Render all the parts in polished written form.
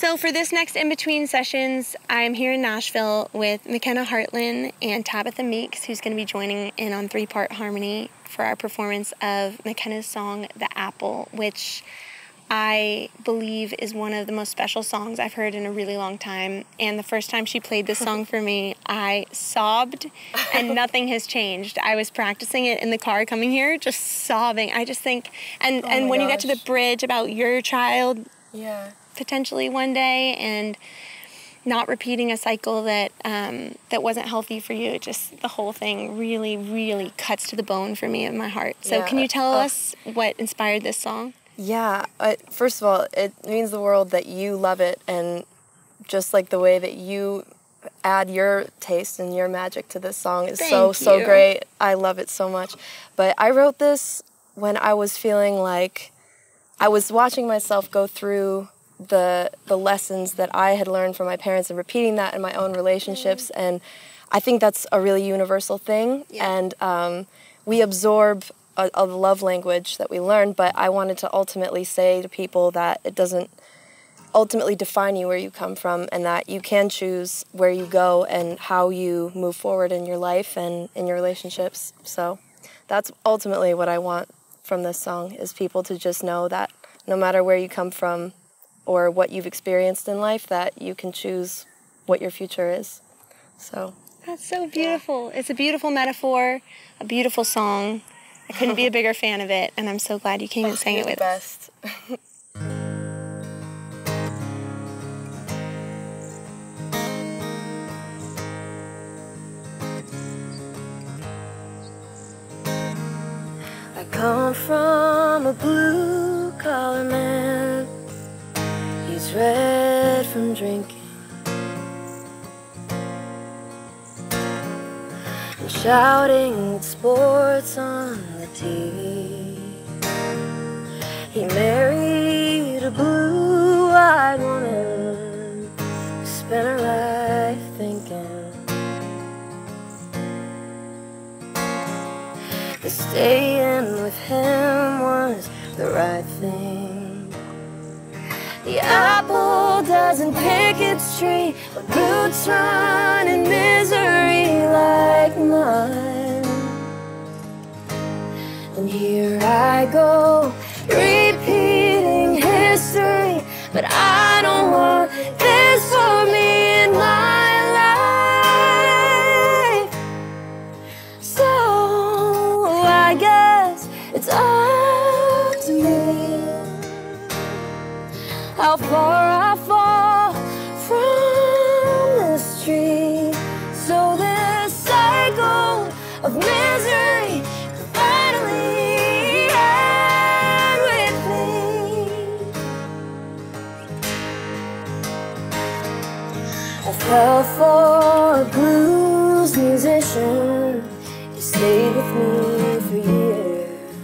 So for this next In-Between Sessions, I'm here in Nashville with McKenna Hartland and Tabitha Meeks, who's going to be joining in on three-part harmony for our performance of McKenna's song, The Apple, which I believe is one of the most special songs I've heard in a really long time. And the first time she played this song for me, I sobbed, and nothing has changed. I was practicing it in the car coming here, just sobbing. I just think, and when you get to the bridge about your child, potentially one day, and not repeating a cycle that that wasn't healthy for you, just the whole thing really, really cuts to the bone for me in my heart. So can you tell us what inspired this song? Yeah, first of all, it means the world that you love it, and just like the way that you add your taste and your magic to this song is so great. I love it so much. But I wrote this when I was feeling like I was watching myself go through the lessons that I had learned from my parents and repeating that in my own relationships, and I think that's a really universal thing, and we absorb a love language that we learn, but I wanted to ultimately say to people that it doesn't ultimately define you where you come from, and that you can choose where you go and how you move forward in your life and in your relationships. So that's ultimately what I want from this song, is people to just know that no matter where you come from or what you've experienced in life, that you can choose what your future is. So that's so beautiful. It's a beautiful metaphor, a beautiful song. I couldn't be a bigger fan of it, and I'm so glad you came and sang it with us. I come from a blue-collar man. He's red from drinking and shouting at sports on the TV. He married a blue-eyed woman who spent her life thinking that staying with him was the right thing. The apple doesn't pick its tree, but roots run in misery like mine. And here I go, repeating history, but I don't want this for me in my life. So I guess it's up to me how far I fall from this tree, so this cycle of misery can finally end with me. I fell for a blues musician. He stayed with me for years.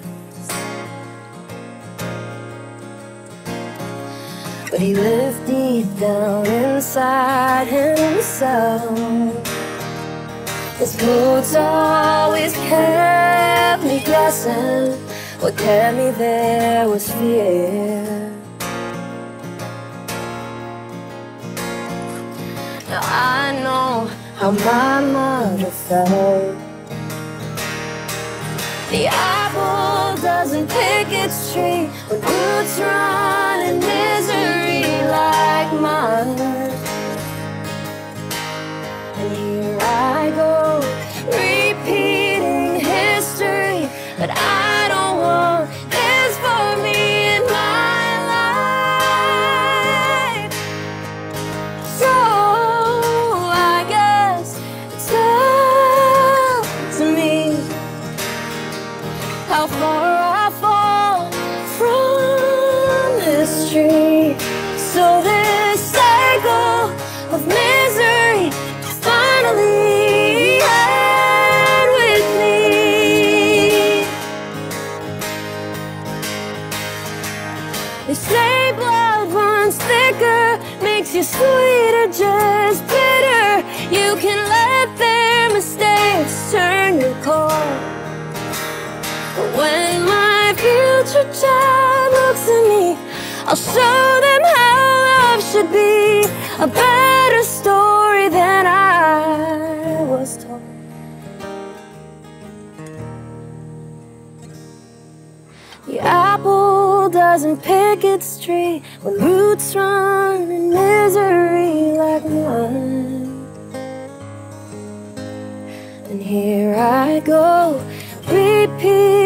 But he lived deep down inside himself. His moods always kept me guessing. What kept me there was fear. Now I know how my mother felt. The apple doesn't pick its tree, but roots run in misery like mine. And here I go, repeating history, but I don't want this for me in my life. So I guess it's up to me how far I fall from this tree, so this cycle of misery can finally end with me. They say blood runs thicker, makes you sweet or just bitter. You can let their mistakes turn your cold. But when my future child looks at me, I'll show them how love should be. a better story than I was told. The apple doesn't pick its tree when roots run in misery like mine. And here I go, repeat